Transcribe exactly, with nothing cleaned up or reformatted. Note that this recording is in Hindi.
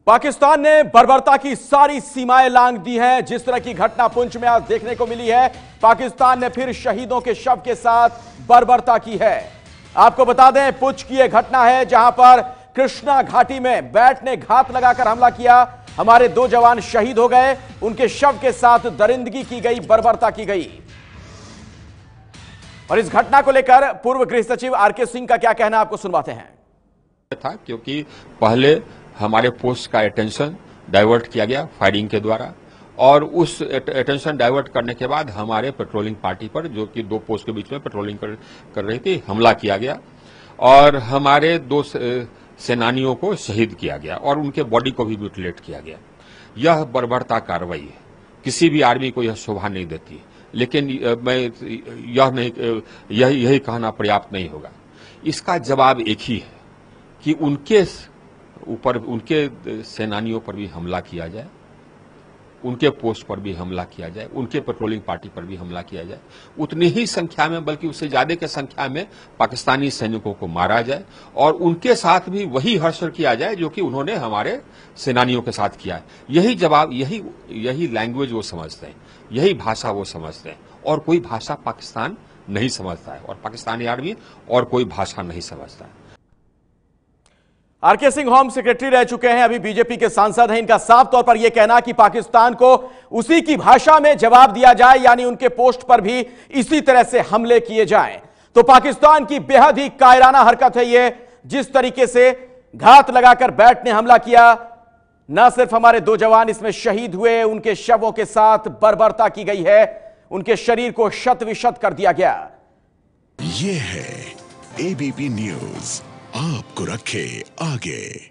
पाकिस्तान ने बर्बरता की सारी सीमाएं लांघ दी हैं। जिस तरह की घटना पुंछ में आज देखने को मिली है, पाकिस्तान ने फिर शहीदों के शव के साथ बर्बरता की है। आपको बता दें, पुंछ की यह घटना है जहां पर कृष्णा घाटी में बैट ने घात लगाकर हमला किया। हमारे दो जवान शहीद हो गए, उनके शव के साथ दरिंदगी की गई, बर्बरता की गई। और इस घटना को लेकर पूर्व गृह सचिव आरके सिंह का क्या कहना, आपको सुनवाते हैं। था क्योंकि पहले हमारे पोस्ट का अटेंशन डाइवर्ट किया गया फायरिंग के द्वारा, और उस अटेंशन डाइवर्ट करने के बाद हमारे पेट्रोलिंग पार्टी पर, जो कि दो पोस्ट के बीच में पेट्रोलिंग कर, कर रही थी, हमला किया गया और हमारे दो सेनानियों को शहीद किया गया और उनके बॉडी को भी म्यूटिलेट किया गया। यह बर्बरता कार्रवाई है, किसी भी आर्मी को यह शोभा नहीं देती। लेकिन मैं यह नहीं यही यही कहना पर्याप्त नहीं होगा। इसका जवाब एक ही है कि उनके ऊपर, उनके सेनानियों पर भी हमला किया जाए, उनके पोस्ट पर भी हमला किया जाए, उनके पेट्रोलिंग पार्टी पर भी हमला किया जाए। उतनी ही संख्या में, बल्कि उससे ज्यादा की संख्या में पाकिस्तानी सैनिकों को मारा जाए और उनके साथ भी वही हर्षण किया जाए जो कि उन्होंने हमारे सेनानियों के साथ किया है। यही जवाब, यही यही लैंग्वेज वो समझते हैं, यही भाषा वो समझते हैं, और कोई भाषा पाकिस्तान नहीं समझता है और पाकिस्तानी आर्मी और कोई भाषा नहीं समझता है। आरके सिंह होम सेक्रेटरी रह चुके हैं, अभी बीजेपी के सांसद हैं। इनका साफ तौर पर यह कहना कि पाकिस्तान को उसी की भाषा में जवाब दिया जाए, यानी उनके पोस्ट पर भी इसी तरह से हमले किए जाएं। तो पाकिस्तान की बेहद ही कायराना हरकत है यह, जिस तरीके से घात लगाकर बैट ने हमला किया। न सिर्फ हमारे दो जवान इसमें शहीद हुए, उनके शवों के साथ बर्बरता की गई है, उनके शरीर को शत विशत कर दिया गया। ये है एबीपी न्यूज, आपको रखे आगे।